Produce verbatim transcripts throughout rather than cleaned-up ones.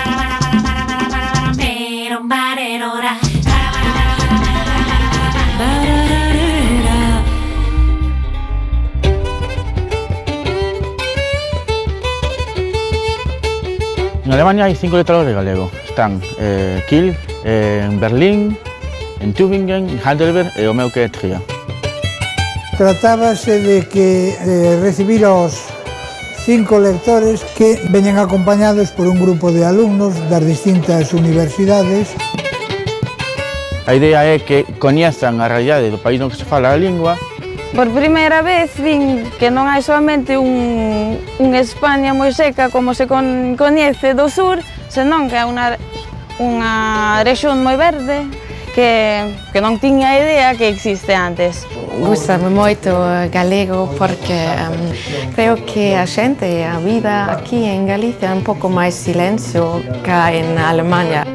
En Alemania hay cinco letrados de galego. Están eh, Kiel, eh, en Berlín, en Tübingen, en Heidelberg e o meu que é Trier. Tratábase de que eh, recibir aos cinco lectores que veñen acompañados por un grupo de alumnos das distintas universidades. A idea é que coñezan a realidade do país no que se fala a lingua. Por primeira vez vin que non hai solamente un, un España moi seca como se con, coñece do sur, senón que é unha, unha rexión moi verde que, que non tiña idea que existe antes. Gústame moito galego porque um, creo que a xente, a vida aquí en Galicia é un pouco máis silencio que en Alemanha.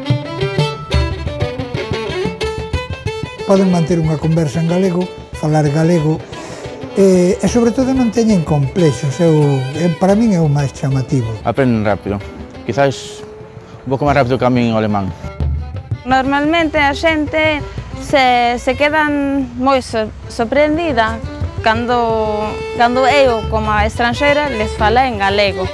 Poden manter unha conversa en galego, falar galego e, e sobre todo non teñen complexos, eu, para min é o máis chamativo. Aprenden rápido, quizás un pouco máis rápido que a min o alemán. Normalmente a xente se, se quedan moi so, sorprendida cando, cando eu, como a estranxeira, les fala en galego.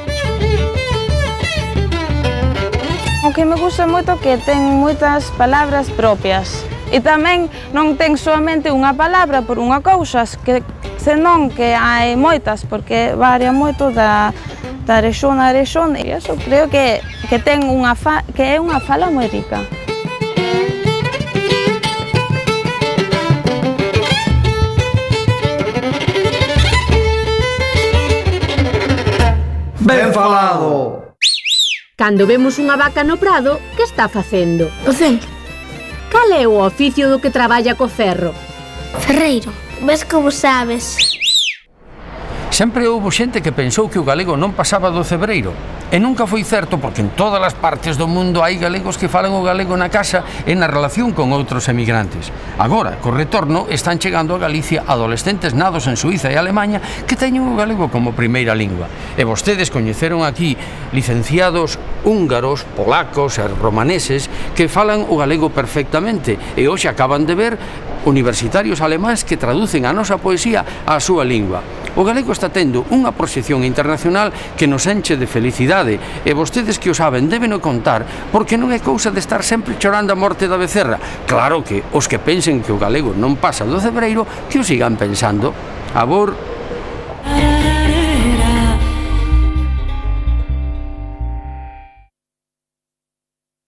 O que me gusta moito que ten moitas palabras propias. E tamén non ten solamente unha palabra por unha cousa, que, senón que hai moitas, porque varia moito da, da rexión a rexión, e iso creo que, que, ten unha fa, que é unha fala moi rica. Ben falado! Cando vemos unha vaca no prado, que está facendo? O cen. Cal é o oficio do que traballa co ferro? Ferreiro. Ves como sabes? Sempre houbo xente que pensou que o galego non pasaba do cebreiro. E nunca foi certo porque en todas as partes do mundo hai galegos que falan o galego na casa e na relación con outros emigrantes. Agora, co retorno, están chegando a Galicia adolescentes nados en Suíza e Alemanha que teñen o galego como primeira lingua. E vostedes coñeceron aquí licenciados húngaros, polacos e romaneses que falan o galego perfectamente e hoxe acaban de ver universitarios alemáns que traducen a nosa poesía á súa lingua. O galego está tendo unha proxección internacional que nos enche de felicidade e vostedes que o saben deben o contar porque non é cousa de estar sempre chorando a morte da becerra. Claro que os que pensen que o galego non pasa do cebreiro que o sigan pensando. Abor.